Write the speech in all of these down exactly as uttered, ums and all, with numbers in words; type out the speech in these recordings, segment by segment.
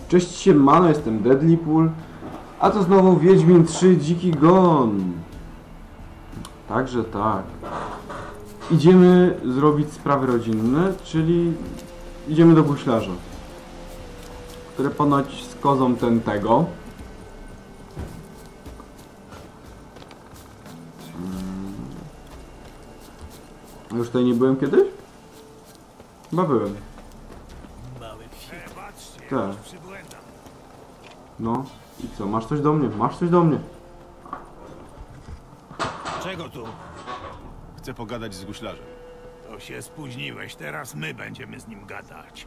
Cześć siemano, jestem Deadlypool, a to znowu Wiedźmin trzy Dziki Gon. Także tak. Idziemy zrobić sprawy rodzinne, czyli idziemy do guślarza, który ponoć z kozą ten tego. Już tutaj nie byłem kiedyś? Chyba byłem. Tak. No i co? Masz coś do mnie? Masz coś do mnie? Czego tu? Chcę pogadać z guślarzem. To się spóźniłeś, teraz my będziemy z nim gadać.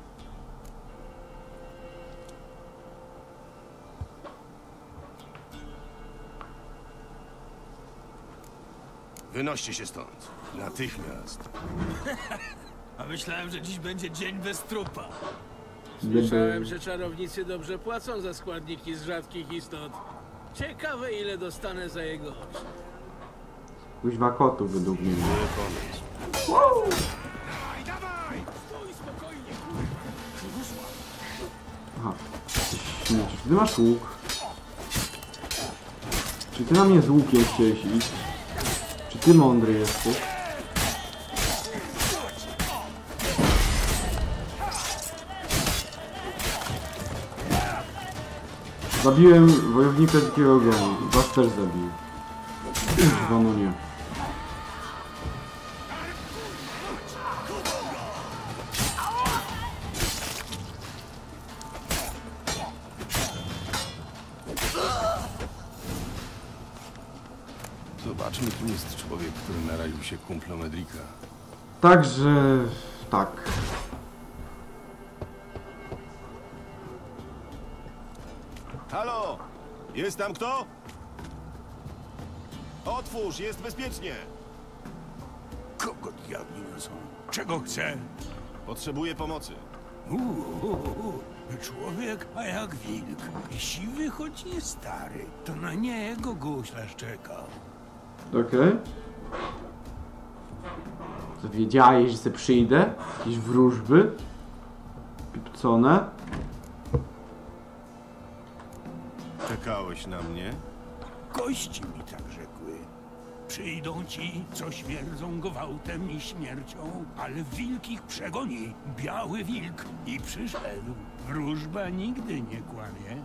Wynoście się stąd. Natychmiast. A myślałem, że dziś będzie dzień bez trupa. Słyszałem, że czarownicy dobrze płacą za składniki z rzadkich istot. Ciekawe, ile dostanę za jego oczy. Kuźwa kotu według mnie. Aha. Śmiecisz. Ty masz łuk. Czy ty na mnie z łukiem chciałeś iść? Czy ty mądry jesteś? Zabiłem wojownika Dzikiego Gonu. Was też zabił. Gonu nie. Zobaczmy, kim jest człowiek, który naraził się kumplom Edrika. Także... tak. Halo! Jest tam kto? Otwórz, jest bezpiecznie! Kogo diabli są? Czego chce? Potrzebuję pomocy. Uuu, człowiek, a jak wilk. Siwy, choć nie stary. To na niego guślarz czekał. Okej. Okay. Co, wiedziałeś, że se przyjdę? Jakieś wróżby? Pipcone? Czekałeś na mnie? Kości mi tak rzekły. Przyjdą ci, co śmierdzą gwałtem i śmiercią, ale wilk ich przegoni. Biały wilk i przyszedł. Wróżba nigdy nie kłamie.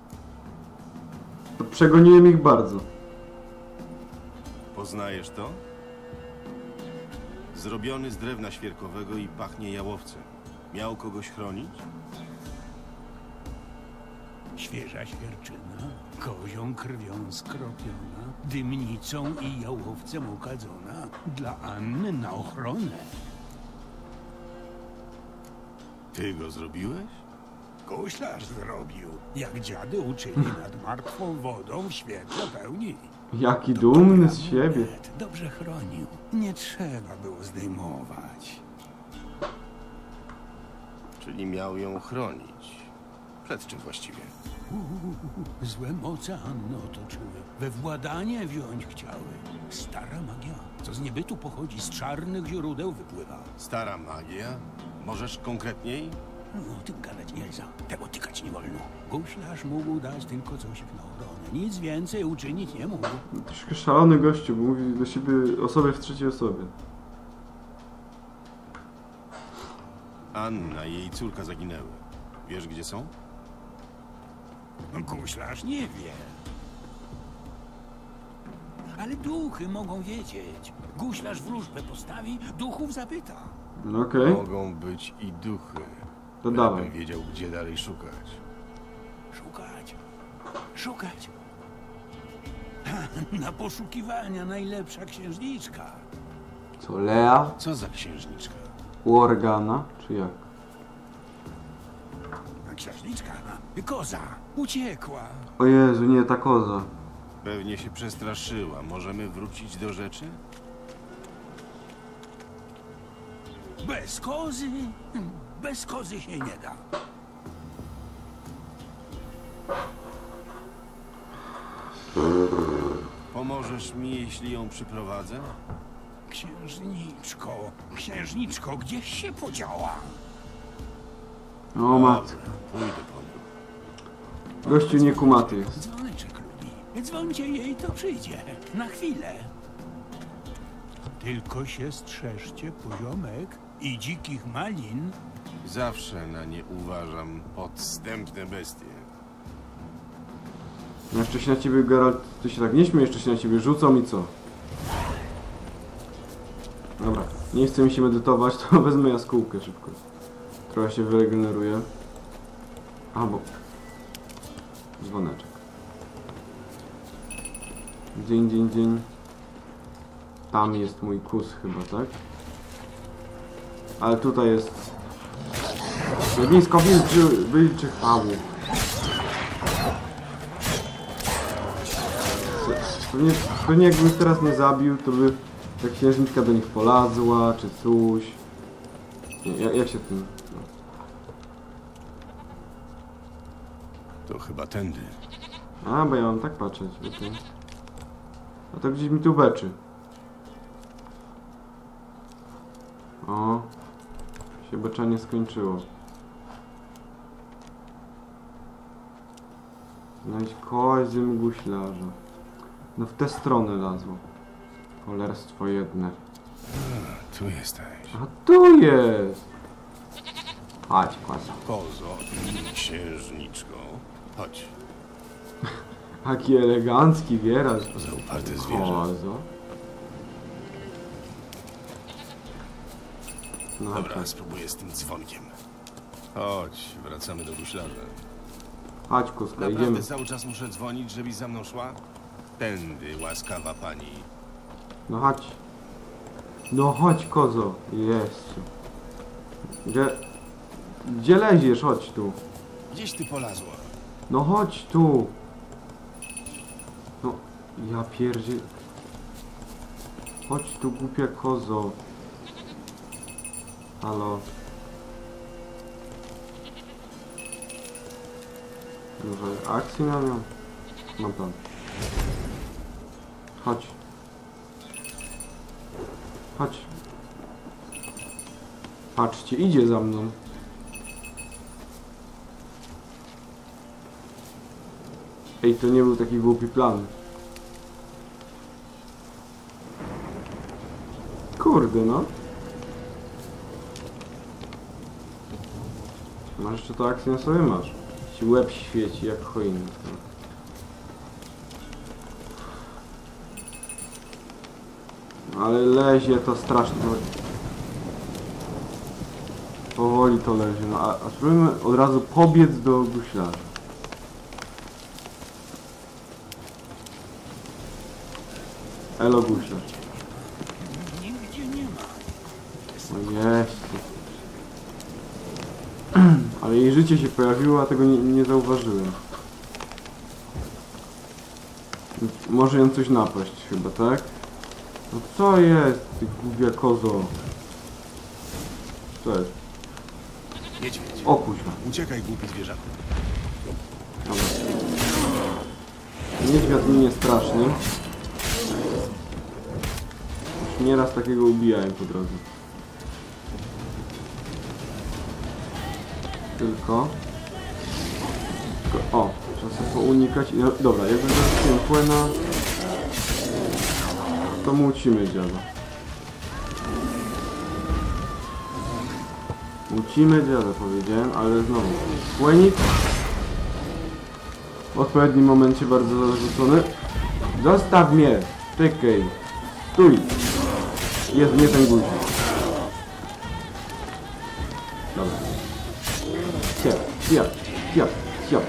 To przegoniłem ich bardzo. Poznajesz to? Zrobiony z drewna świerkowego i pachnie jałowcem. Miał kogoś chronić? Świeża świerczyna, kozią krwią skropiona, dymnicą i jałowcem okadzona, dla Anny na ochronę. Ty go zrobiłeś? Guślarz zrobił, jak dziady uczyli nad martwą wodą w świetle pełni. Jaki dumny z siebie. Dobrze chronił, nie trzeba było zdejmować. Czyli miał ją chronić. Przed czym właściwie? Uuu, złe moce Anny otoczyły, we władanie wziąć chciały. Stara magia, co z niebytu pochodzi, z czarnych źródeł wypływa. Stara magia? Możesz konkretniej? No, o tym gadać nie za, tego tykać nie wolno. Guślarz mógł dać tylko coś na ochronę, nic więcej uczynić nie mógł. Troszkę szalony gościu, bo mówi do siebie o sobie w trzeciej osobie. Anna i jej córka zaginęły. Wiesz, gdzie są? Guślarz nie wie. Ale duchy mogą wiedzieć. Guślarz wróżbę postawi, duchów zapyta. No okej. Okay. Mogą być i duchy. To dawaj. Bym wiedział, gdzie dalej szukać. Szukać. Szukać. Na poszukiwania najlepsza księżniczka. Co, Lea? Co za księżniczka? Morgana? Czy jak? Księżniczka? Koza. Uciekła. O Jezu, nie, ta koza. Pewnie się przestraszyła. Możemy wrócić do rzeczy? Bez kozy? Bez kozy się nie da. Pomożesz mi, jeśli ją przyprowadzę? Księżniczko, księżniczko, gdzieś się podziała? O matko. Pójdę po nią. Gościu niekumaty jest. Dzwoneczek lubi. Dzwońcie jej, to przyjdzie. Na chwilę. Tylko się strzeżcie poziomek i dzikich malin. Zawsze na nie uważam podstępne bestie. No jeszcze się na ciebie, Geralt, ty się tak nie śmiej, jeszcze się na ciebie rzucą i co? Dobra, nie chce mi się medytować, to wezmę jaskółkę szybko. Trochę się wyregeneruje. Albo... dzwoneczek. Dzień, dzień, dzień. Tam jest mój kus chyba, tak? Ale tutaj jest... Ognisko wilczy, wilczych pałów. Pewnie, pewnie jakbym ich teraz nie zabił, to by ta księżniczka do nich polazła, czy coś. Nie, jak, jak się tym... No. To chyba tędy. A, bo ja mam tak patrzeć. Bo to... A to gdzieś mi tu beczy. O, się beczenie skończyło. Znajdź kozy guślarza. No w tę stronę lazło. Cholerstwo jedne. A, tu jesteś. A tu jest! Chodź, koza. Kozo i księżniczko. Chodź. Jaki elegancki wieraz. Zauparte zwierzę. Kozo. No Dobra, tak. spróbuję z tym dzwonkiem. Chodź, wracamy do guślarza. Chodź, kuska, Naprawdę idziemy. cały czas muszę dzwonić, żebyś za mną szła? Tędy, łaskawa pani. No chodź. No chodź, kozo. Jezu. Gdzie... Gdzie leziesz? Chodź tu. Gdzieś ty polazła. No chodź tu. No, ja pierdzie... Chodź tu, głupia kozo. Halo. Może akcji na nią? Mam plan. Chodź. Chodź. Patrzcie, idzie za mną. Ej, to nie był taki głupi plan. Kurde, no. Masz jeszcze to akcję na sobie masz. Ci łeb świeci jak choinka. Ale lezie to strasznie. Powoli to lezie. No a, a spróbujmy od razu pobiec do guślarza. Elo guślarz. Nigdzie nie ma. O jest. Ale jej życie się pojawiło, a tego nie, nie zauważyłem. Może ją coś napaść chyba, tak? No co jest, ty głupia kozo? Co jest? Niedźwiedź. O kuźwa. Uciekaj, głupi zwierzaku. Dobra. Niedźwiad mi nie straszny. Już nieraz takiego ubijałem po drodze. Tylko... Tylko... O! Trzeba sobie pounikać. No, dobra, jak będę rzuciłem płena... To mucimy dziada. Mucimy dziada, powiedziałem, ale znowu. Płynik. W odpowiednim momencie bardzo zarzucony. Zostaw mnie! Czekaj! Stój! Jest nie ten guzik. Dobra. Siap, siap, siap, siap.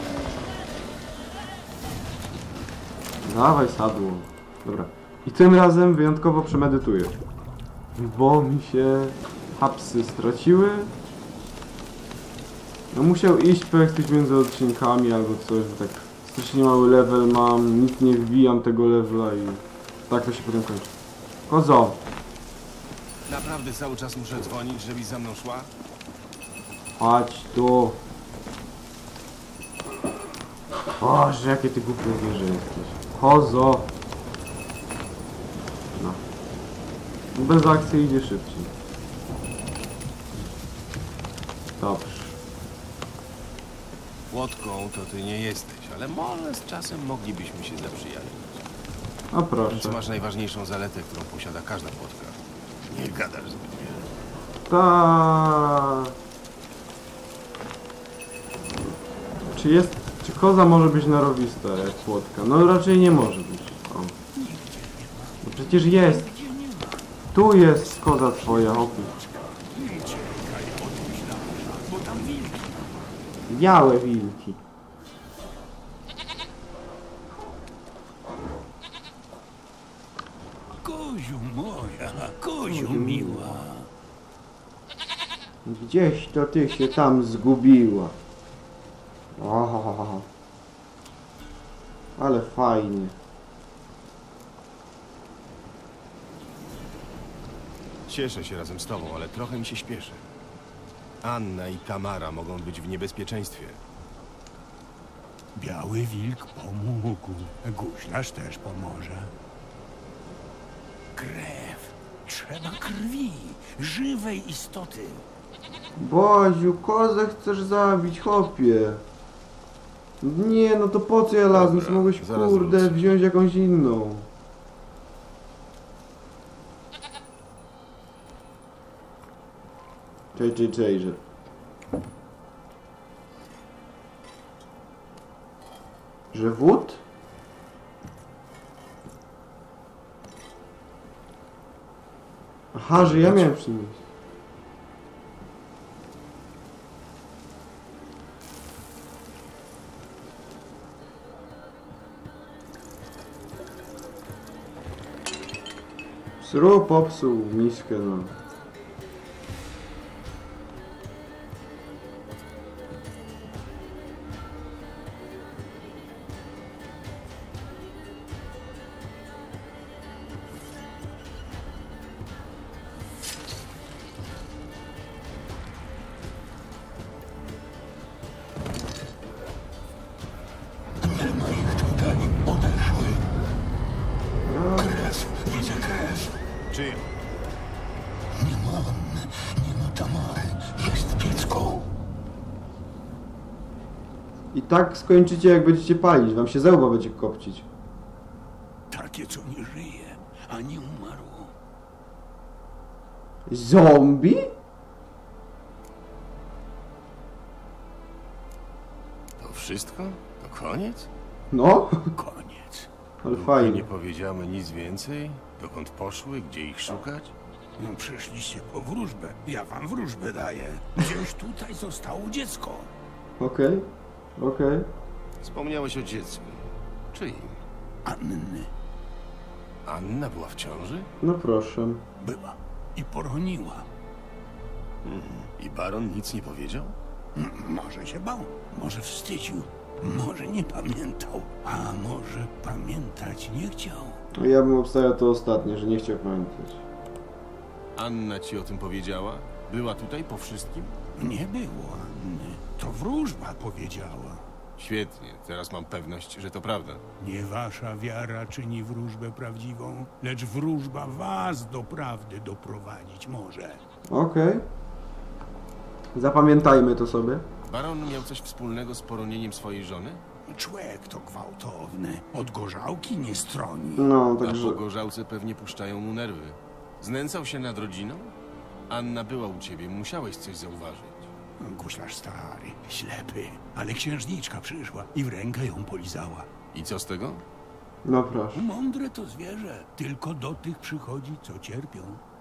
Dawaj sadło. Dobra. I tym razem wyjątkowo przemedytuję. Bo mi się hapsy straciły. No musiał iść pewnie między odcinkami albo coś, bo tak strasznie mały level mam, nic nie wbijam tego levela i tak to się potem kończy. Kozo! Naprawdę cały czas muszę dzwonić, żebyś za mną szła? Chodź tu! Boże, jakie ty głupie zwierzę jesteś. Kozo! No. Bez akcji idzie szybciej. Dobrze. Płotką to ty nie jesteś, ale może z czasem moglibyśmy się zaprzyjaźnić. O W proszę. końcu masz najważniejszą zaletę, którą posiada każda płotka. Nie gadasz zbyt wiele. Ta. Czy jest... Czy koza może być narowista jak płotka? No raczej nie może być. O. No przecież jest. Tu jest koza twoja, opu. Białe wilki. Koziu moja, koziu miła. Gdzieś to ty się tam zgubiła. Ohohoho. Ale fajnie. Cieszę się razem z tobą, ale trochę mi się śpieszy. Anna i Tamara mogą być w niebezpieczeństwie. Biały wilk pomógł. Guślarz też pomoże. Krew. Trzeba krwi. Żywej istoty. Boziu, kozę chcesz zabić, chłopie. Nie, no to po co ja lazłem? Dobra, Mogłeś, zaraz kurde, wrócę. wziąć jakąś inną. Czej, czej, czej, że... Że wód? Aha, że ja miałem przynieść. Sru popsuł miskę, no. Czyją? Nie ma Anny, nie ma Tamary. Jest piecką. I tak skończycie, jak będziecie palić. Wam się zełba będzie kopcić. Takie, co nie żyje, a nie umarło. Zombie? To wszystko? To koniec? No, Koniec. ale Dopóki fajnie. nie powiedziamy nic więcej? Dokąd poszły? Gdzie ich szukać? No, przyszliście po wróżbę. Ja wam wróżbę daję. Gdzieś tutaj zostało dziecko. Okej, okej. Wspomniałeś o dziecku. Czyim? Anny Anna była w ciąży? No proszę. była i poroniła. I baron nic nie powiedział? M- Może się bał, może wstydził, może nie pamiętał, a może pamiętać nie chciał. Ja bym obstawiał to ostatnie, że nie chciał pamiętać. Anna ci o tym powiedziała? Była tutaj po wszystkim? Nie było Anny. To wróżba powiedziała. Świetnie, teraz mam pewność, że to prawda. Nie wasza wiara czyni wróżbę prawdziwą, lecz wróżba was do prawdy doprowadzić może. Okej. Zapamiętajmy to sobie. Baron miał coś wspólnego z poronieniem swojej żony? Człowiek to gwałtowny, od gorzałki nie stroni. No, A także... po gorzałce pewnie puszczają mu nerwy. Znęcał się nad rodziną? Anna była u ciebie, musiałeś coś zauważyć. Guślarz stary, ślepy, ale księżniczka przyszła i w rękę ją polizała. I co z tego? No proszę. Mądre to zwierzę, tylko do tych przychodzi, co cierpią.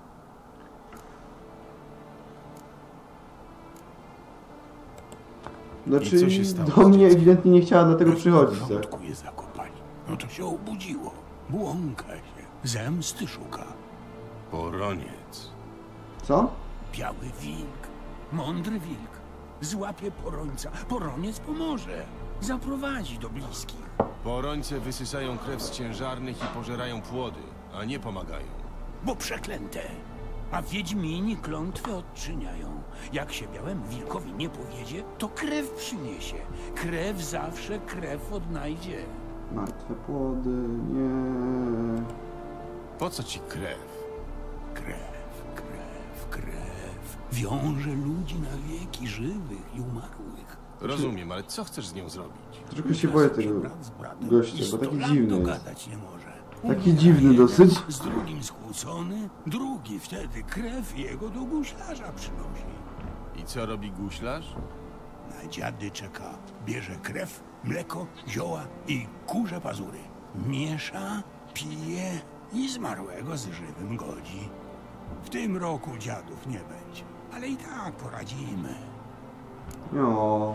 Znaczy, I co się stało do z mnie dzieckiem? ewidentnie nie chciała dlatego przychodzić, W tak? żołądku je zakopali. No to się obudziło. Błąka się. Zemsty szuka. Poroniec. Co? Biały wilk. Mądry wilk. Złapie porońca. Poroniec pomoże. Zaprowadzi do bliskich. Porońce wysysają krew z ciężarnych i pożerają płody, a nie pomagają. Bo przeklęte. A wiedźmini klątwy odczyniają. Jak się białemu wilkowi nie powiedzie, to krew przyniesie. Krew zawsze krew odnajdzie. Martwe płody, nie. Po co ci krew? Krew, krew, krew. Wiąże ludzi na wieki żywych i umarłych. Rozumiem, ale co chcesz z nią zrobić? Troszkę się boję tego Brat z bratem gościa, i bo taki sto lat dziwny jest. dogadać nie może. Taki dziwny dosyć. Z drugim skłócony, drugi wtedy krew jego do guślarza przynosi. I co robi guślarz? Na dziady czeka. Bierze krew, mleko, zioła i kurze pazury. Miesza, pije i zmarłego z żywym godzi. W tym roku dziadów nie będzie, ale i tak poradzimy. No.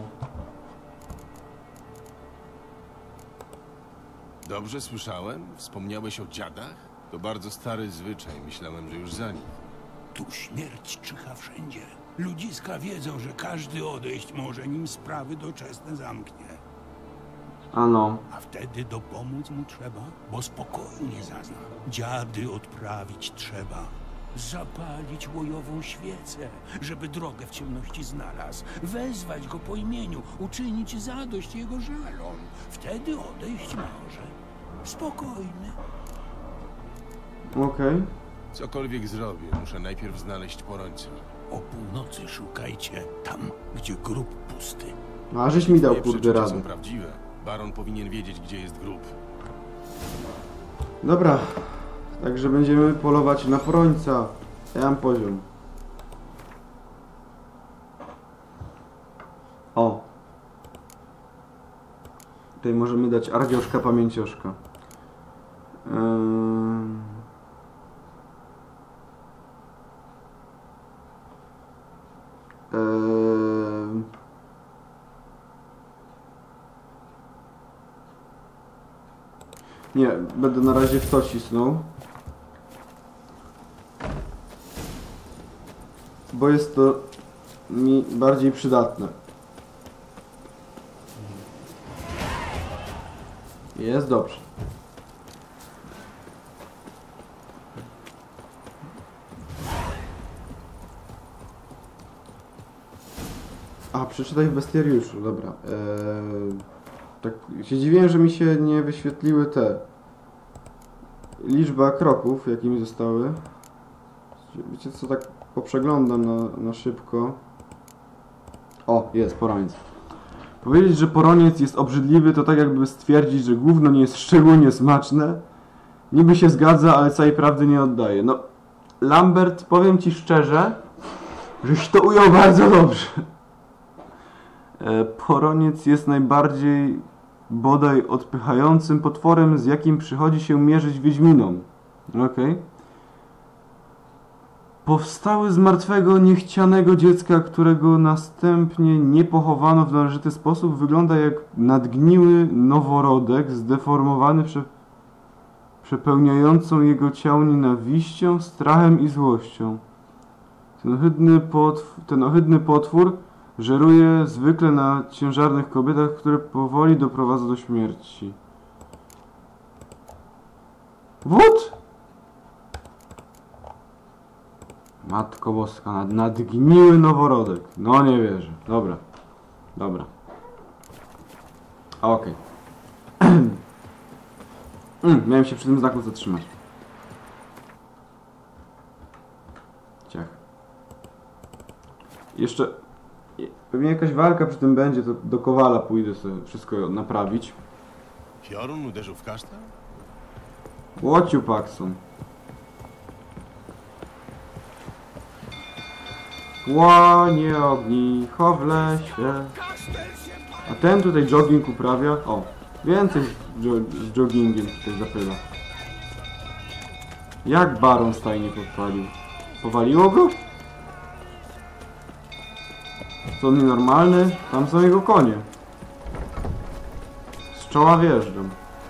Dobrze słyszałem? Wspomniałeś o dziadach? To bardzo stary zwyczaj. Myślałem, że już za nim. Tu śmierć czyha wszędzie. Ludziska wiedzą, że każdy odejść może, nim sprawy doczesne zamknie. Ano. A wtedy dopomóc mu trzeba, bo spokoju nie zazna. Dziady odprawić trzeba. Zapalić łojową świecę, żeby drogę w ciemności znalazł. Wezwać go po imieniu, uczynić zadość jego żalom. Wtedy odejść może. Spokojny. Okej. Cokolwiek zrobię, muszę najpierw znaleźć porońca. O północy szukajcie tam, gdzie grób pusty. No, a żeś mi dał, Nie kurde, przeczucia radę. są prawdziwe. Baron powinien wiedzieć, gdzie jest grób. Dobra. Także będziemy polować na porońca. Ja mam poziom. O. Tutaj możemy dać ardzioszka, pamięcioszka. Ym... Ym... Nie, będę na razie w to cisnął. Bo jest to mi bardziej przydatne. Jest dobrze. A, przeczytaj w bestiariuszu, dobra. Eee, tak się dziwiłem, że mi się nie wyświetliły te liczba kroków, jakie mi zostały. Wiecie co, tak poprzeglądam na, na szybko. O, jest poroniec. Powiedzieć, że poroniec jest obrzydliwy, to tak jakby stwierdzić, że gówno nie jest szczególnie smaczne. Niby się zgadza, ale całej prawdy nie oddaje. No, Lambert, powiem ci szczerze, żeś to ujął bardzo dobrze. E, poroniec jest najbardziej bodaj odpychającym potworem, z jakim przychodzi się mierzyć wiedźminom. Okej. Okay. Powstały z martwego, niechcianego dziecka, którego następnie nie pochowano w należyty sposób, wygląda jak nadgniły noworodek, zdeformowany prze... przepełniającą jego ciało nienawiścią, strachem i złością. Ten ohydny, potw... Ten ohydny potwór żeruje zwykle na ciężarnych kobietach, które powoli doprowadza do śmierci. What? Matko Boska, nad, nadgniły noworodek. No nie wierzę. Dobra. Dobra. Okej. Okay. mm, miałem się przy tym znaku zatrzymać. Ciach. Jeszcze... Pewnie jakaś walka przy tym będzie, to do Kowala pójdę sobie wszystko naprawić. Piorun uderzył w kasztan? Łociu Paxson. Płonie ognicho w lesie. A ten tutaj jogging uprawia. O, więcej z, jo z joggingiem tutaj zapyla. Jak baron stajnie podpalił? Powaliło go? Co on nienormalny? Tam są jego konie. Z czoła wjeżdżam.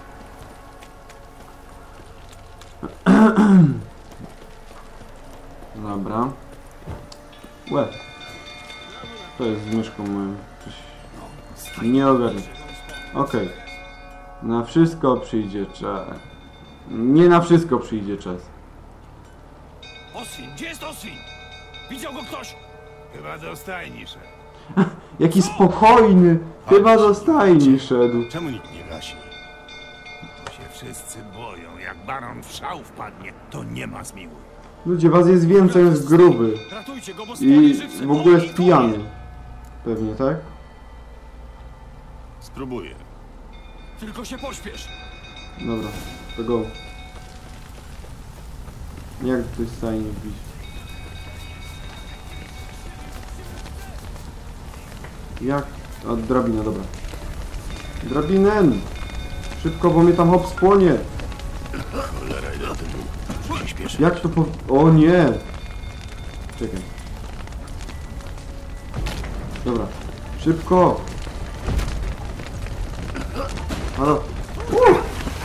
Dobra. Łe. To jest z myszką moją. Coś nie ogarnę. Okej. Okay. Na wszystko przyjdzie czas. Nie na wszystko przyjdzie czas. Oswin, gdzie jest Oswin? Widział go ktoś? Chyba do stajni szedł. Jaki spokojny. Chyba do stajni szedł. Czemu nikt nie gasi? To się wszyscy boją. Jak baron w szał wpadnie, to nie ma zmiłuj. Ludzie, was jest więcej, jest gruby. Ratujcie go, bo I w ogóle jest pijany. Pewnie, tak? Spróbuję. Tylko się pośpiesz. Dobra, to go. Jak ktoś stajnie wbić? Jak? A, drabina, dobra. Drabinen! Szybko, bo mnie tam hop spłonie! Cholera, ile ten musi się śpieszy. Jak to po... O nie! Czekaj. Dobra. Szybko! Halo? Uh!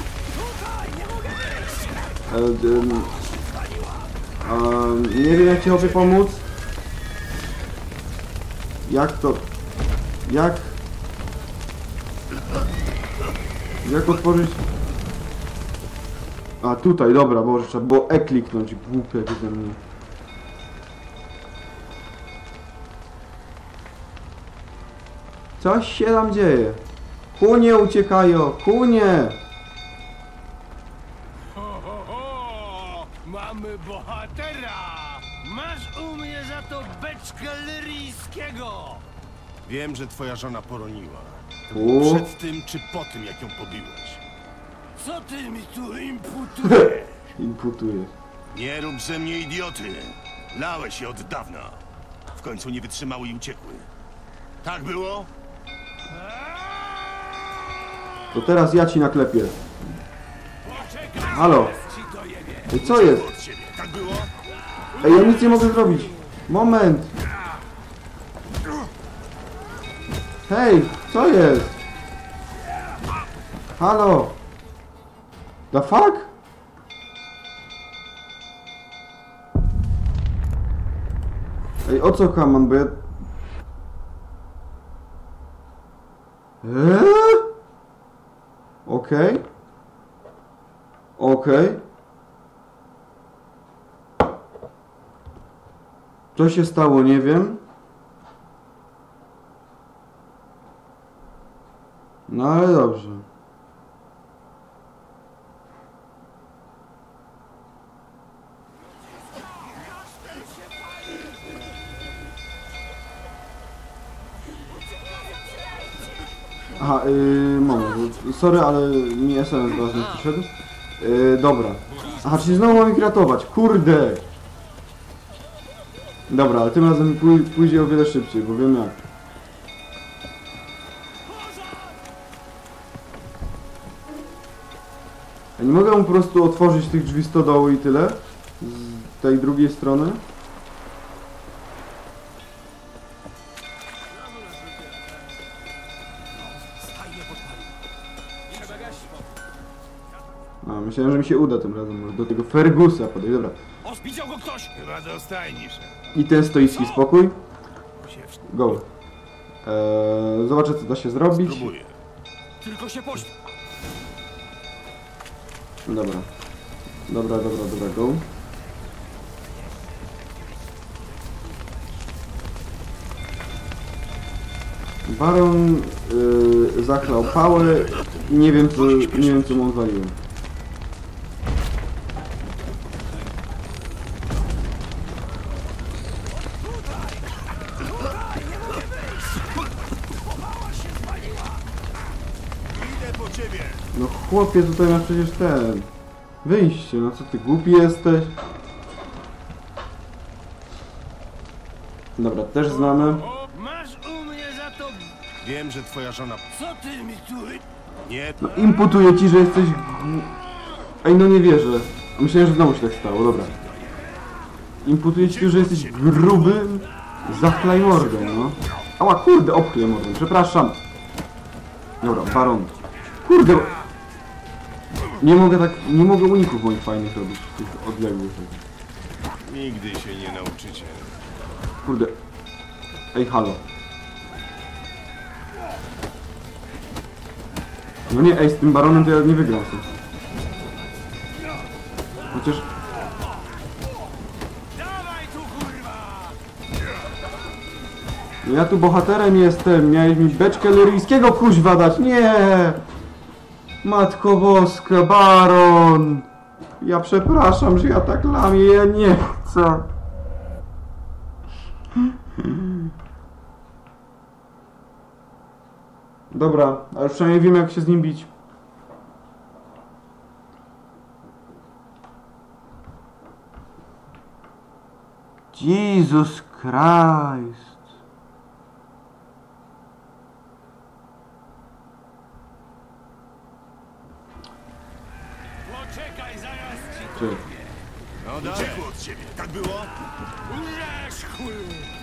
E, em, a, nie wiem, jak ci hopie pomóc. Jak to... Jak... Jak otworzyć... A tutaj, dobra, Boże, trzeba było E kliknąć, głupie jak ze mnie. Coś się tam dzieje. Kunie uciekają, kunie! Ho, ho, ho! Mamy bohatera! Masz u mnie za to beczkę lyryjskiego! Wiem, że twoja żona poroniła. U. Przed tym czy po tym, jak ją pobiłeś? Co ty mi tu imputujesz? Imputujesz. Nie rób ze mnie idioty. Lałeś je od dawna. W końcu nie wytrzymały i uciekły. Tak było? To teraz ja ci naklepię. Halo? Ej, co jest? Od ciebie. Tak było? Ej, ja nic nie mogę zrobić. Moment. Hej, co jest? Halo? The fuck? Ej, o co kaman, bo ja... Eee? Okej. Okej. Co się stało, nie wiem. No ale dobrze. Aha, yy, moment, sorry, ale mi S M S ważny przyszedł. Yy, dobra. Aha, czyli znowu mam ich ratować, kurde! Dobra, ale tym razem pój pójdzie o wiele szybciej, bo wiem jak. Ja nie mogę mu po prostu otworzyć tych drzwi stodoły i tyle? Z tej drugiej strony? A, myślałem, że mi się uda tym razem, może do tego Fergusa podejść, dobra. O, widział go ktoś? Chyba dostajnisz. I ten stoicki spokój. Go. Eee, zobaczę, co da się zrobić. Spróbuję. Tylko się pośpiesz. Dobra. Dobra, dobra, dobra, go. Baron yy, zachlał pałę i nie wiem co, nie wiem co mu odwaliłem. Idę po ciebie. No chłopie, tutaj masz przecież ten... Wyjście, no co ty, głupi jesteś? Dobra, też znamy. Masz u mnie za to... Wiem, że twoja żona... Co ty mi tu... Nie, No imputuję ci, że jesteś... gł- Ej, no nie wierzę. Myślałem, że znowu się tak stało, dobra. Imputuję ci, że jesteś grubym zachlajmordem, no. Ała, kurde, obchlejmordem, przepraszam. Dobra, baron. Kurde, bo... Nie mogę tak, nie mogę uników moich fajnych robić, tych odległych. nigdy się nie nauczycie. Kurde. Ej, halo. No nie, ej, z tym baronem to ja nie wygram sobie. Chociaż... Dawaj tu, kurwa! No ja tu bohaterem jestem, miałeś mi beczkę lyryjskiego kuźwa dać, nie! Matko Boska, baron! Ja przepraszam, że ja tak lamię, ja nie chcę. Dobra, ale już przynajmniej wiem, jak się z nim bić. Jesus Christ. Poczekaj, zaraz ci Czy... No dalej. Uciekło od ciebie, tak było? umrzesz, chuju!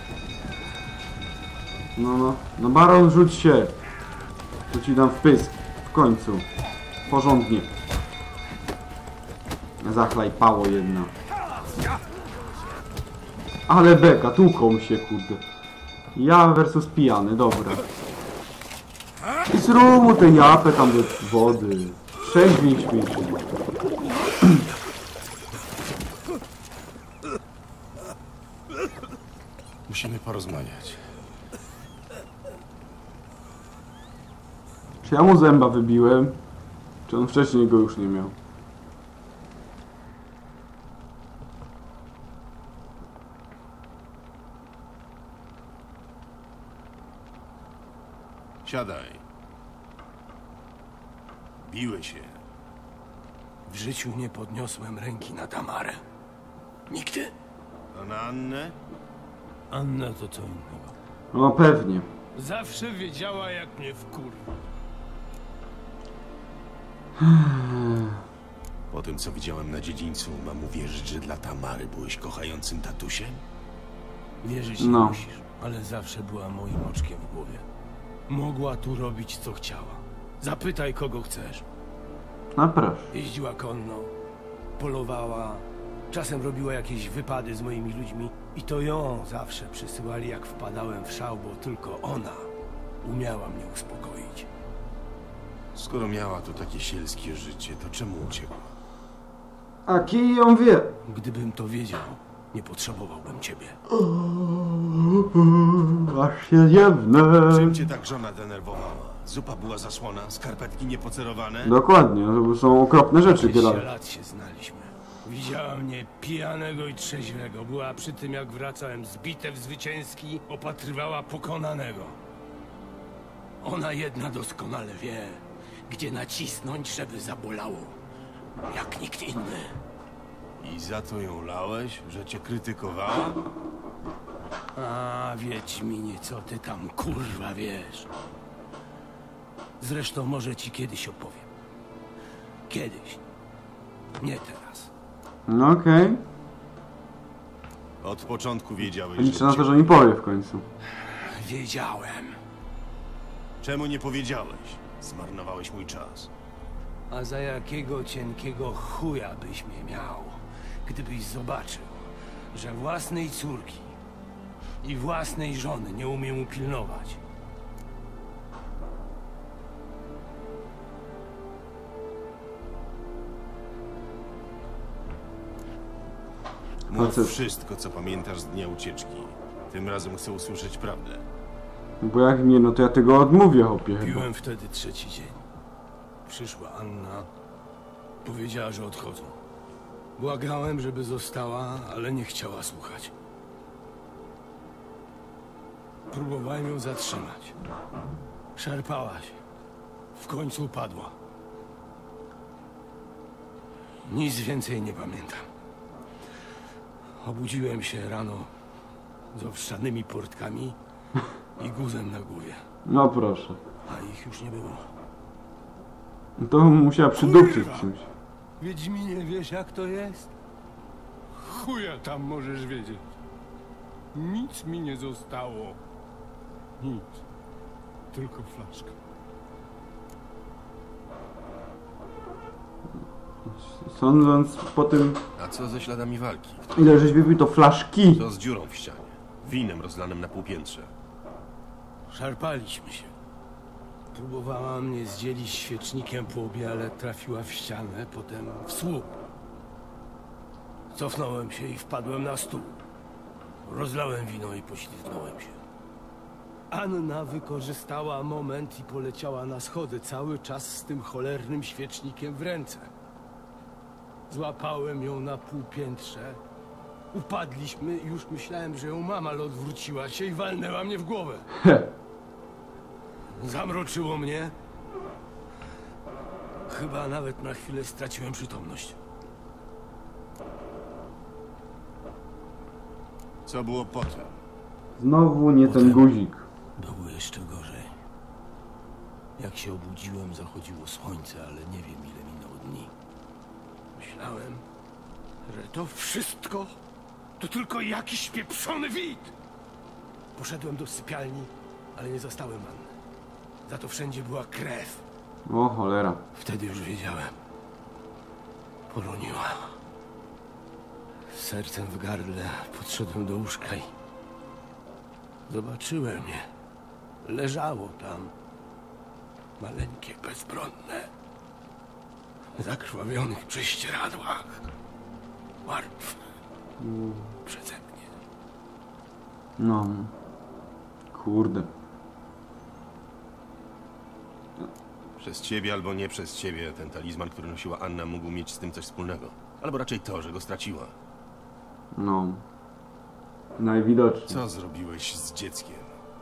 No, no. No baron, rzuć się. Tu ci dam w pysk. W końcu. Porządnie. Zachlaj pało jedna. Ale beka, tłuką się, kurde. Ja versus pijany, dobra. I zrób mu tę japę tam do wody. Trzeźwiej śmieci. Musimy porozmawiać. Czy ja mu zęba wybiłem? Czy on wcześniej go już nie miał? Siadaj. Biły się. W życiu nie podniosłem ręki na Tamarę. Nigdy. A na Annę? Anna to co innego. No pewnie. Zawsze wiedziała, jak mnie wkurwa. Po tym, co widziałem na dziedzińcu, mam uwierzyć, że dla Tamary byłeś kochającym tatusiem? Wierzyć No. nie musisz, ale zawsze była moim oczkiem w głowie. Mogła tu robić, co chciała. Zapytaj, kogo chcesz. No proszę. Jeździła konno, polowała, czasem robiła jakieś wypady z moimi ludźmi i to ją zawsze przysyłali, jak wpadałem w szał, bo tylko ona umiała mnie uspokoić. Skoro miała tu takie sielskie życie, to czemu uciekła? A kij ją wie. Gdybym to wiedział, nie potrzebowałbym ciebie. Aż się dziewne. Czym cię tak żona denerwowała? Zupa była zasłona, skarpetki niepocerowane? Dokładnie, to są okropne rzeczy, dwadzieścia Geralt. lat się znaliśmy. Widziała mnie pijanego i trzeźwego. Była przy tym, jak wracałem z bitew zwycięski, opatrywała pokonanego. Ona jedna doskonale wie, gdzie nacisnąć, żeby zabolało. Jak nikt inny. I za to ją lałeś, że cię krytykowała? A, Wiedźminie, co ty tam kurwa wiesz? Zresztą może ci kiedyś opowiem. Kiedyś. Nie teraz. No okej. Od początku wiedziałeś, Liczę że na to, że uciekła. mi powie w końcu. Wiedziałem. Czemu nie powiedziałeś? Zmarnowałeś mój czas. A za jakiego cienkiego chuja byś mnie miał, gdybyś zobaczył, że własnej córki i własnej żony nie umiem upilnować? Mów Facet. wszystko, co pamiętasz z dnia ucieczki. Tym razem chcę usłyszeć prawdę. Bo jak nie, no to ja tego odmówię, hopie. chyba. Piłem wtedy trzeci dzień. Przyszła Anna. Powiedziała, że odchodzą. Błagałem, żeby została, ale nie chciała słuchać. Próbowałem ją zatrzymać. Szarpała się. W końcu upadła. Nic więcej nie pamiętam. Obudziłem się rano z owszanymi portkami i guzem na głowie. No proszę. A ich już nie było. To musiała przydupczyć czymś. Wiedźminie, wiesz jak to jest? Chuja tam możesz wiedzieć. Nic mi nie zostało. Nic. Tylko flaszka. Sądząc po tym, A co ze śladami walki? ile żeś wypił, to flaszki. To z dziurą w ścianie. Winem rozlanym na półpiętrze. Szarpaliśmy się. Próbowała mnie zdzielić świecznikiem po łbie, ale trafiła w ścianę, potem w słup. Cofnąłem się i wpadłem na stół. Rozlałem wino i poślizgnąłem się. Anna wykorzystała moment i poleciała na schody, cały czas z tym cholernym świecznikiem w ręce. Złapałem ją na półpiętrze. Upadliśmy i już myślałem, że ją mam, ale odwróciła się i walnęła mnie w głowę. Zamroczyło mnie. Chyba nawet na chwilę straciłem przytomność. Co było potem? Znowu nie ten Potem- guzik. Było jeszcze gorzej. Jak się obudziłem, zachodziło słońce, ale nie wiem, ile minęło dni. Myślałem, że to wszystko to tylko jakiś pieprzony wid. Poszedłem do sypialni, ale nie zastałem wanny. Za to wszędzie była krew. O cholera. Wtedy już wiedziałem. Poroniła. Z sercem w gardle podszedłem do łóżka i zobaczyłem je. Leżało tam. Maleńkie, bezbronne. W zakrwawionych prześcieradłach. Martwe. Przeze mnie. No. Kurde. Przez ciebie albo nie przez ciebie ten talizman, który nosiła Anna, mógł mieć z tym coś wspólnego. Albo raczej to, że go straciła. No. Najwidoczniej. Co zrobiłeś z dzieckiem?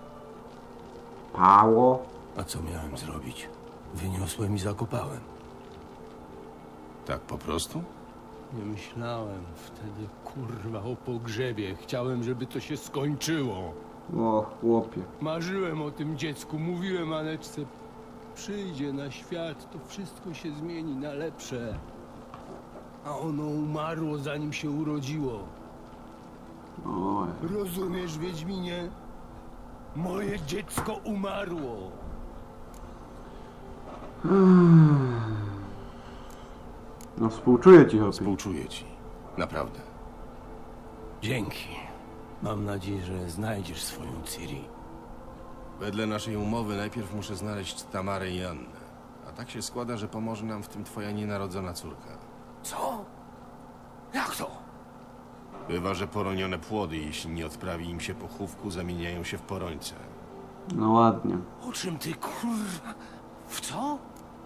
Pało? A co miałem zrobić? Wyniosłem i zakopałem. Tak po prostu? Nie myślałem wtedy, kurwa, o pogrzebie. Chciałem, żeby to się skończyło. O chłopie. Marzyłem o tym dziecku, mówiłem Aneczce, przyjdzie na świat, to wszystko się zmieni na lepsze. A ono umarło, zanim się urodziło. Oj. Rozumiesz, Wiedźminie? Moje dziecko umarło. No współczuję ci, chłopie. Współczuję ci. Naprawdę. Dzięki. Mam nadzieję, że znajdziesz swoją Ciri. Wedle naszej umowy najpierw muszę znaleźć Tamarę i Annę. A tak się składa, że pomoże nam w tym twoja nienarodzona córka. Co? Jak to? Bywa, że poronione płody, jeśli nie odprawi im się pochówku, zamieniają się w porońce. No ładnie. O czym ty, kurwa? W co?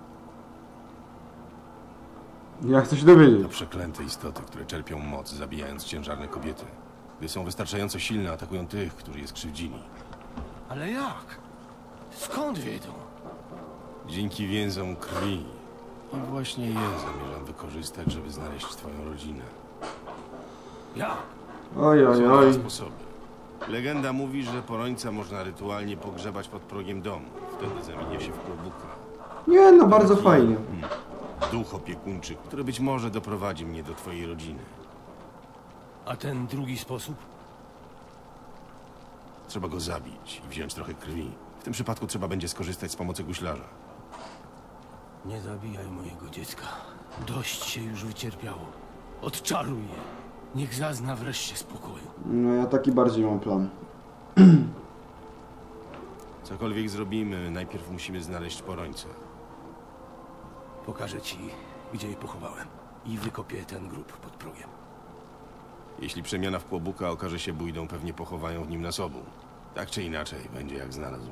Ja chcę się To dowiedzieć. przeklęte istoty, które czerpią moc, zabijając ciężarne kobiety. Gdy są wystarczająco silne, atakują tych, którzy je skrzywdzili. Ale jak? Skąd wiedzą? Dzięki więzom krwi. I właśnie je zamierzam wykorzystać, żeby znaleźć twoją rodzinę. Jak? Oj, oj, Są dwa oj. sposoby. Legenda mówi, że porońca można rytualnie pogrzebać pod progiem domu. Wtedy zamienia się w kłobuka. Nie no, bardzo fajnie. Duch opiekuńczy, który być może doprowadzi mnie do twojej rodziny. A ten drugi sposób? Trzeba go zabić i wziąć trochę krwi. W tym przypadku trzeba będzie skorzystać z pomocy guślarza. Nie zabijaj mojego dziecka. Dość się już wycierpiało. Odczaruj je. Niech zazna wreszcie spokoju. No ja taki bardziej mam plan. Cokolwiek zrobimy, najpierw musimy znaleźć porońcę. Pokażę ci, gdzie je pochowałem. I wykopię ten grób pod progiem. Jeśli przemiana w kłobuka okaże się bójdą, pewnie pochowają w nim nas obu. Tak czy inaczej, będzie jak znalazł.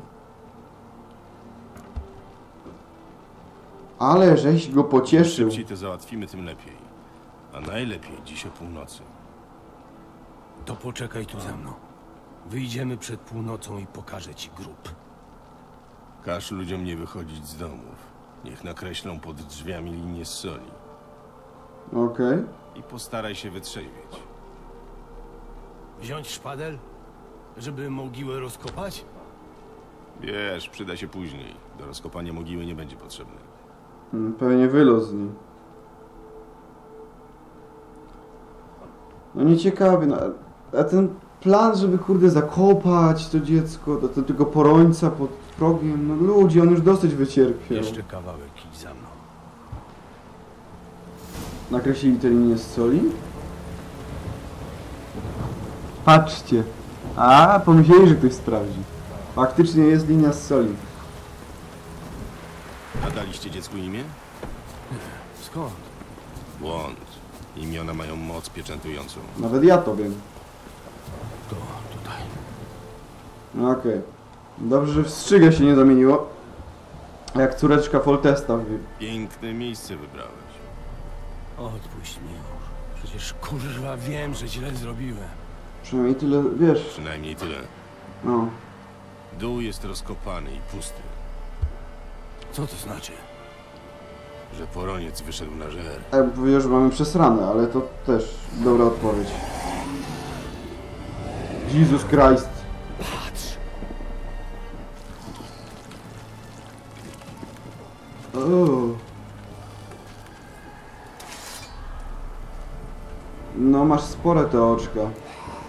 Ale żeś go pocieszył. Szybciej to załatwimy, tym lepiej. A najlepiej dziś o północy. To poczekaj tu ze mną. Wyjdziemy przed północą i pokażę ci grób. Każ ludziom nie wychodzić z domów. Niech nakreślą pod drzwiami linię z soli. Okej. I postaraj się wytrzeźwieć. Wziąć szpadel? Żeby mogiłę rozkopać? Wiesz, przyda się później. Do rozkopania mogiły nie będzie potrzebny. Mm, Pewnie wylos z niej. No nieciekawy, no, a ten plan, żeby kurde zakopać to dziecko, do do tego porońca pod progiem, no ludzie, on już dosyć wycierpiał. Jeszcze kawałek idź za mną. Nakreślili tę linię z soli? Patrzcie. A, pomyśleli, że ktoś sprawdzi. Faktycznie jest linia z soli. A daliście dziecku imię? Skąd? Błąd. Imiona mają moc pieczętującą. Nawet ja to wiem. To tutaj. No okej. Dobrze, że wstrzyga się nie zamieniło. Jak córeczka Foltesta. Piękne miejsce wybrałeś. Odpuść mi już. Przecież kurwa wiem, że źle zrobiłem. Przynajmniej tyle, wiesz. Przynajmniej tyle. No. Dół jest rozkopany i pusty. Co to znaczy? Że poroniec wyszedł na żer. Ja bym powiedział, że mamy przesrane, ale to też dobra odpowiedź. Jesus Christ. Patrz! O. No masz spore te oczka. Eee,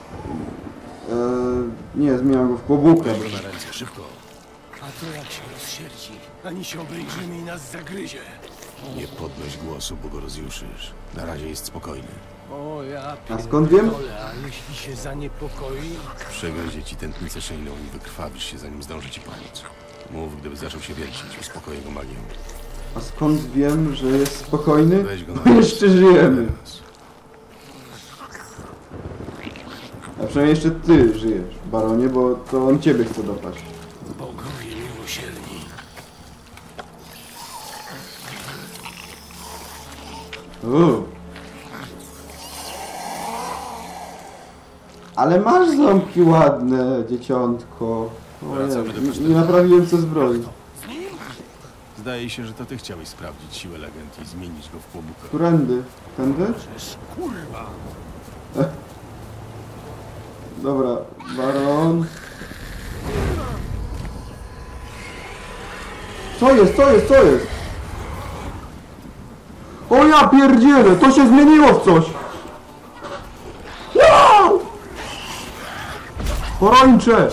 nie, zmieniam go w kłobukę. Weź go na ręce, szybko. A to jak się rozsierdzi, ani się obejrzymy i nas zagryzie. Nie podnoś głosu, bo go rozjuszysz. Na razie jest spokojny. O ja A skąd wiem? pierdolę, a jeśli się zaniepokoi... Przegryzie ci tętnicę szyjną i wykrwawisz się, zanim zdąży ci pomóc. Mów, gdyby zaczął się wiercić, uspokoję go magią. A skąd wiem, że jest spokojny? Weź go na Bo jeszcze żyjemy. Teraz. A przynajmniej jeszcze ty żyjesz, baronie, bo to on ciebie chce dopaść. Bogowie miłosierni. U. Ale masz ząbki ładne, dzieciątko. O Wracamy do nie, kasztanu. nie naprawiłem co zbroi. Zdaje się, że to ty chciałeś sprawdzić siłę legend i zmienić go w kłobuka. Którędy? Tędy? Przecież kurwa. Dobra, baron. Co jest, co jest, co jest? O ja pierdzielę, to się zmieniło w coś! Ja! Porończe!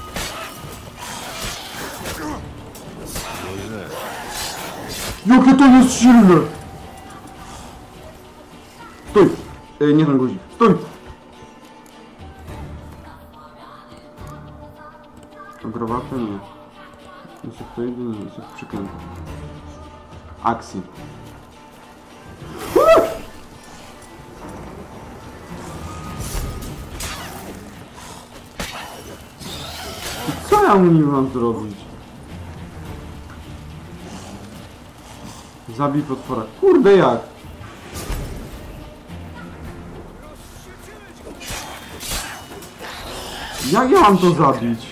Dobrze. Jakie to jest silne! Stój! Ej, nie ten guzik, stój! Agrowate? Nie. Insektoidy? Nie, jest przykręta. Akcji. I co ja mu nie mam zrobić? Zabij potwora. Kurde jak? Jak ja mam to zabić?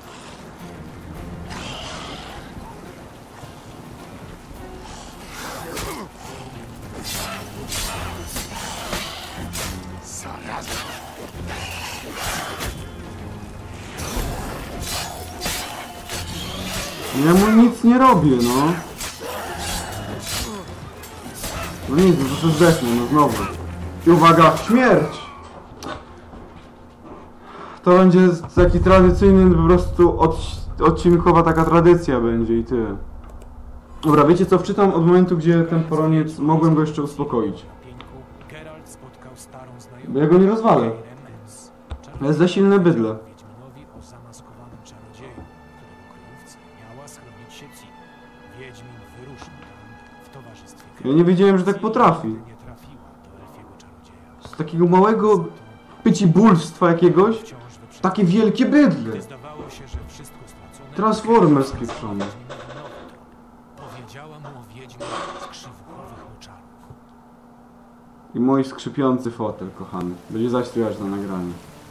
Ja mu nic nie robię, no. No nic, no to zdechnę, no znowu. I uwaga, śmierć! To będzie taki tradycyjny, po prostu od, odcinkowa taka tradycja będzie i tyle. Dobra, wiecie co, wczytam od momentu, gdzie ten poroniec, mogłem go jeszcze uspokoić. Geralt spotkał starą znajomą. Bo ja go nie rozwalę. Remens. To jest za silne bydle. Wiedźminowi o zamaskowanym czarodzieju, którego kryjówce miała schronić się Ciri. Wiedźmin wyruszył tam w towarzystwie Ja nie wiedziałem, że tak potrafi. nie trafiła do elfiego czarodzieja. Z takiego małego pycibulstwa jakiegoś, Wciąż wyprzedzał. takie wielkie bydle. Gdy zdawało się, że wszystko stracone, Transformers pieprzony. Wiedźminowi nowy tron. Powiedziała mu o wiedźmie z krzywuchowych moczarów. I mój skrzypiący fotel, kochany. Będzie zaś słychać na nagraniu.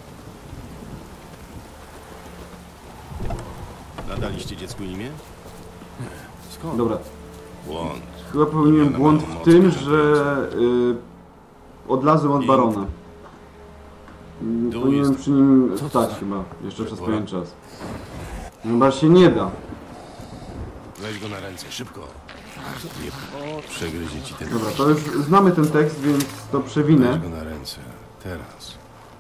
Nadaliście dziecku imię? Skąd? Dobra, Błąd. chyba popełniłem błąd w tym, że y, odlazłem od barona. Y, Tu Powinienem jest- przy nim Co to stać za- chyba, jeszcze przez Pora. pewien czas. Chyba się nie da. Weź go na ręce, szybko. Nie, przegryzie ci ten... Dobra, to już znamy ten tekst, więc to przewinę. Weź go na ręce. Teraz.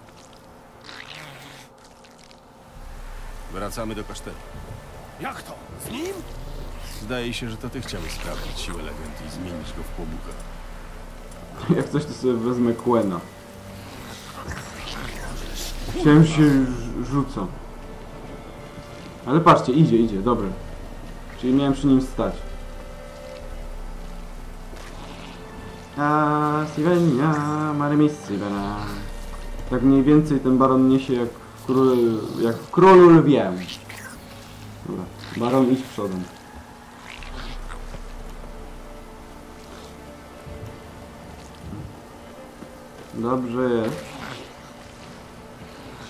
Wracamy do kasztelu. Jak to? Z nim? Zdaje się, że to ty chciałeś sprawdzić siłę legend i zmienić go w kłobuka. Jak coś, to sobie wezmę Quena. Chciałem się rz- rzucam. Ale patrzcie, idzie, idzie, dobra. Czyli miałem przy nim stać. A Sivenia, Maremi Sivena. Tak mniej więcej ten baron niesie jak w królu, jak w królu lwiem. Dobra, baron idź przodem. Dobrze jest.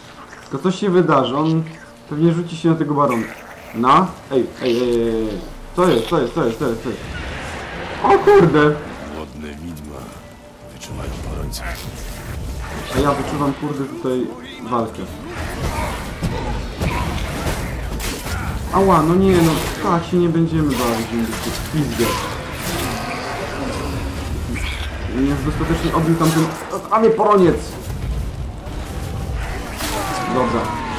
Tylko coś się wydarzy, on pewnie rzuci się na tego barona. Na? Ej, ej, ej, ej. Co jest, co jest, co jest, co jest, co jest? O kurde! Głodne widma wyczuwają porońca. A ja wyczuwam kurde tutaj walkę. Ała, no nie, no tak się nie będziemy bawić, będzie się pizdę. Nie dostatecznie obił tamten... A nie, poroniec! Dobra.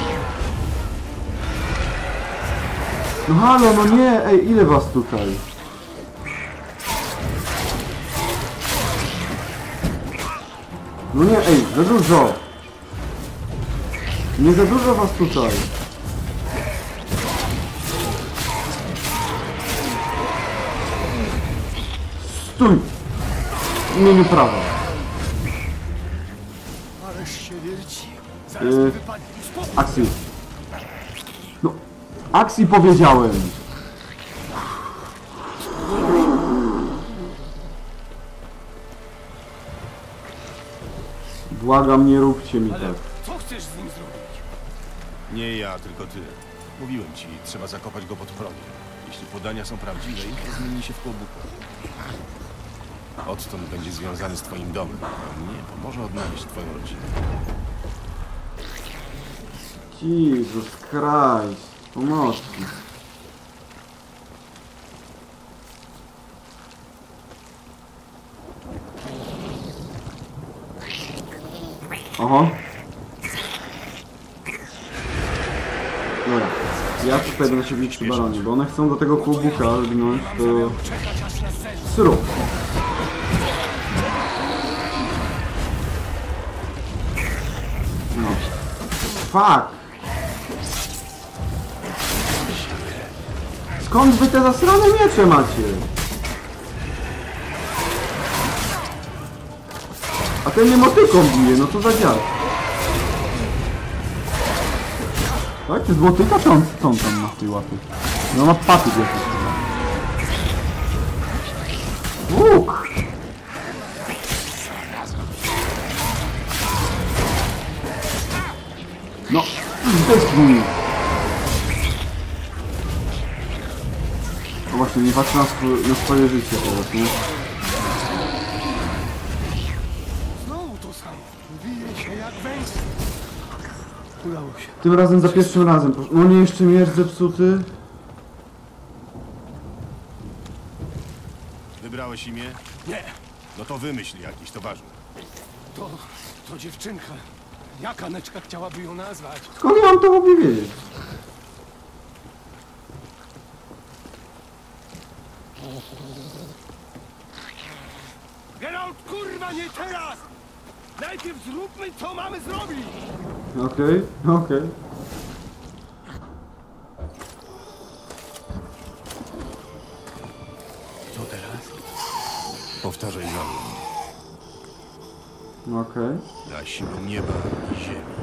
No halo, no nie, ej, ile was tutaj? No nie, ej, za dużo! Nie za dużo was tutaj! Stój! W imieniu prawa. Ależ się wierci. Yy, akcji. No, akcji powiedziałem! Błagam, nie róbcie mi tak. Co chcesz z nim zrobić? Nie ja, tylko ty. Mówiłem ci, trzeba zakopać go pod progiem. Jeśli podania są prawdziwe, to zmieni się w kłobuka. Odtąd będzie związany z twoim domem, a mnie pomoże odnaleźć twoją rodzinę. Jesus Christ. Pomocy. Oho. Dobra. Ja tutaj będę się bić przy baronie, bo one chcą do tego kłobuka lgnąć do... Sru. No. Fuck! Skąd wy te zasrane miecze macie? A ten mnie motyką bije, no co za dziad. Tak? To jest motyka, czy on, co on tam ma w tej łapie? No ma patyk jakiś. Łuk! No, zdechnij! No właśnie, nie patrzę na, sw na swoje życie teraz, nie? Znowu to samo. Wije się jak węż. Udało się. Tym razem za pierwszym razem. posz- No nie, jeszcze miecz zepsuty. Wybrałeś imię? Nie, No to wymyśl jakiś, to ważne. to, to dziewczynka. Jaka neczka chciałaby ją nazwać? Skąd ja mam to w ogóle wiedzieć? Geralt, kurwa, nie teraz! Najpierw zróbmy, co mamy zrobić! Okej, okej. Co teraz? Powtarzaj za mną. Okej. Na siłę nieba i ziemi.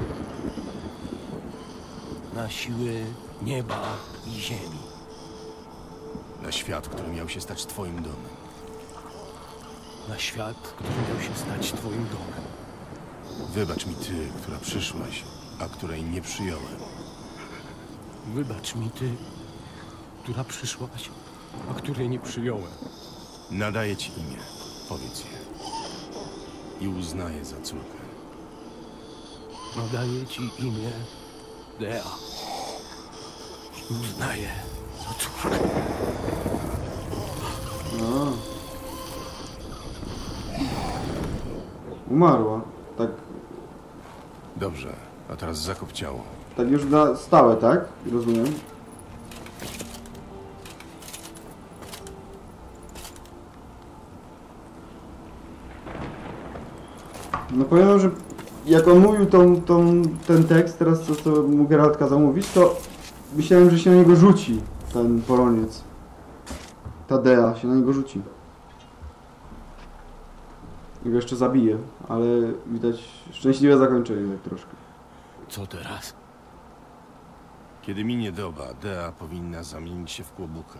Na siły nieba i ziemi. Na świat, który miał się stać twoim domem. Na świat, który miał się stać twoim domem. Wybacz mi ty, która przyszłaś, a której nie przyjąłem. Wybacz mi ty, która przyszłaś, a której nie przyjąłem. Nadaję ci imię. Powiedz je. I uznaję za córkę. Nadaję ci imię Dea. I uznaję za córkę. No. Umarła. Tak, Dobrze, a teraz zakop ciało. tak już na stałe, tak? Rozumiem. No powiem wam, że jak on mówił tą, tą, ten tekst, teraz co, co mu Geralt kazał mówić, to myślałem, że się na niego rzuci ten poroniec. Ta Dea się na niego rzuci. I go jeszcze zabije, ale widać szczęśliwe zakończenie tak troszkę. Co teraz? Kiedy minie doba, Dea powinna zamienić się w kłobuka.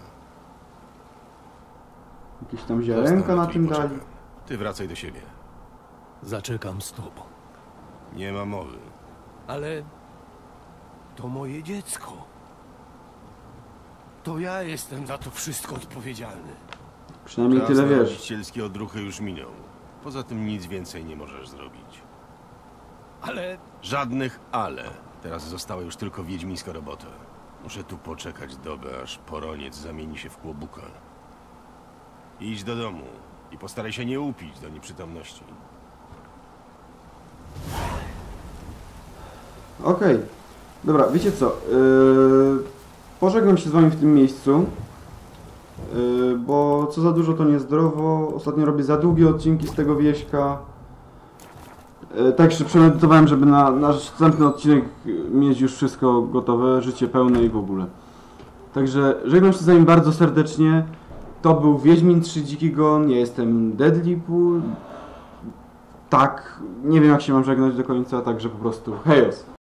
Jakieś tam ziarenka na Zostanę tu i tym poczekam. dali. Ty wracaj do siebie. Zaczekam z tobą. Nie ma mowy. Ale to moje dziecko. To ja jestem za to wszystko odpowiedzialny. Przynajmniej tyle wiesz. Rodzicielskie odruchy już minął. Poza tym nic więcej nie możesz zrobić. Ale Żadnych ale. Teraz została już tylko wiedźmińska robota. Muszę tu poczekać dobę, aż poroniec zamieni się w kłobuka. Idź do domu i postaraj się nie upić do nieprzytomności. Okej. Dobra, wiecie co? Yy, pożegnam się z wami w tym miejscu. Yy, bo co za dużo to niezdrowo. Ostatnio robię za długie odcinki z tego wieśka. Yy, tak jeszcze przemedytowałem, żeby na nasz następny odcinek mieć już wszystko gotowe, życie pełne i w ogóle. Także żegnam się z wami bardzo serdecznie. To był Wiedźmin trzy Dziki Gon. Ja jestem Deadly Pool. Tak, nie wiem jak się mam żegnać do końca, także po prostu hejos.